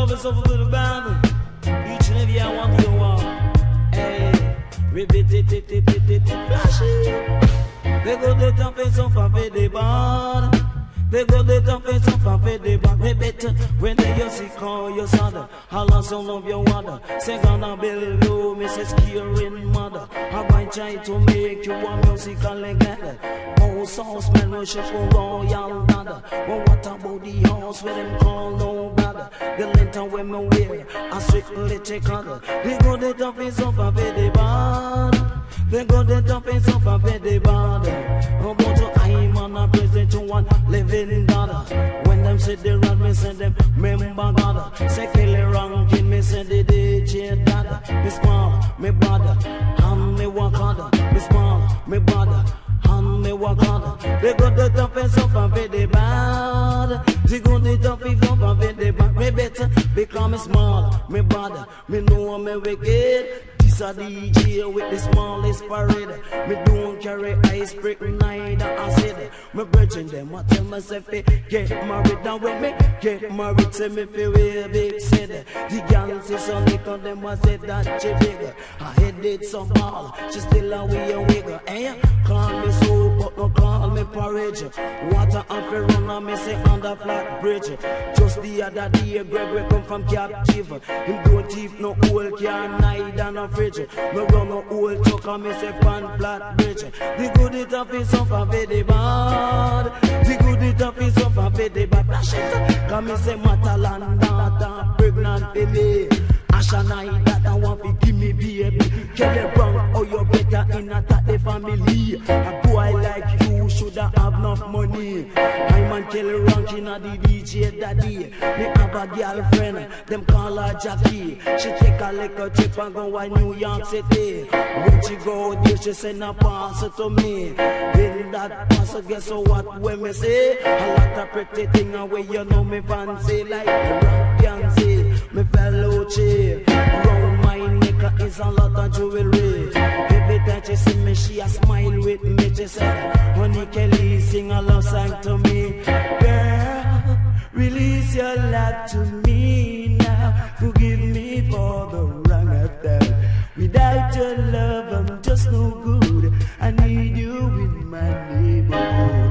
love is over the band. Each and every one you want. Hey, repeat it, flash it. They go the top and some for the band. They go the top and some for the band. Repeat when they see call your son. How long son of your water? Say gonna build you, Mrs. Kieran mother. I'm going to try to make you a musical legend. Oh, sauce man, worship for royal dada. Well, what about the house where them call no bother? The lantern women wear a strictly check other. They go the top and some for the band. They go the top and some for the band. About to I'm on a present to one living daughter. When them say they run, me send them member daughter. Say kill it ranking, me send the DJ dada. Me small, me brother, and me work harder. Me small, me brother, and me work harder. They got the top and some for the band. They go the top and some for the band. Me better because me small, me brother, me know me wicked. This a DJ with the smallest parade. Me don't carry ice break neither acid. Me brethren them I tell myself get married down with me. Get married say me feel way big said. The girls is so little them I said that she bigger. I head it so ball, she still a way a wiggle. Eh? Call me soup but no call me porridge. Water and fi run and me say on the flat bridge. Just the other day Gregory come from captive. Him don't thief no old car neither no fridge. Me run no old truck and me say pan flat bridge. The good it up is up for the bad. The good it up is up for the bad. Flash it, cause me say Matalan daughter pregnant baby. Asha night that I want to give me baby. Kelly Brown, oh you better in attack the family. A boy like you shoulda have enough money. I'm on Kelly ranking at the DJ daddy. Me have a girlfriend, them call her Jackie. She take a little trip and go to New York City. When she go there, she send a parcel to me. In that parcel, guess what when me say? A lot of pretty things away, you know me fancy like the rock Beyonce. Me fellow chick, round my neck is a lot of jewelry. Every time she see me, she a smile with me. She said, Honey Kelly, sing a love song to me. Girl, release your love to me now. Forgive me for the wrong I've done. Without your love, I'm just no good. I need you in my neighborhood.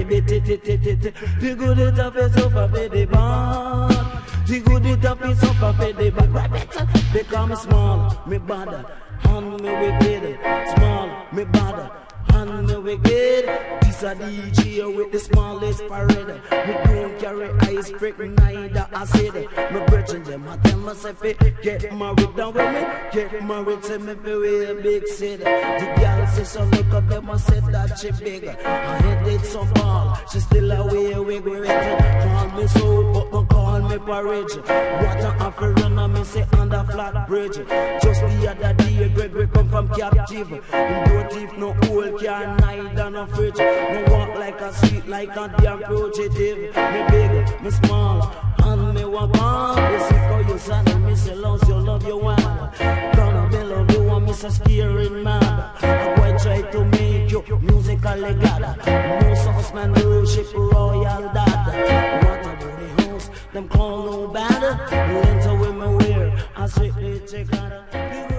The good it up is over the band. The good it up is over the band. Become small, me bother, and me wicked. Small, me bother, and me wicked. This a DJ with the smallest parade. Me don't carry ice break neither acid. Me brethren them I tell myself get married down with me. Get married to me feel way big city. The girl says so look up them I said that she bigger. I head it so ball, she still away wiggle. Call me so but don't call me porridge. Water and fi run and me say on the flat bridge. Just the other day Gregory come from captive. Him don't thief no old car neither no fridge. Me walk like a sweet, like a damn fugitive. Me big, me small, and me walk on. You see how you sad and me say loves you love you one. Gonna be love you and me say scary man. I boy try to make you musically gather. No sauce man worship royal dada. What about the house? Them call no better. Lento women wear, I strictly check out.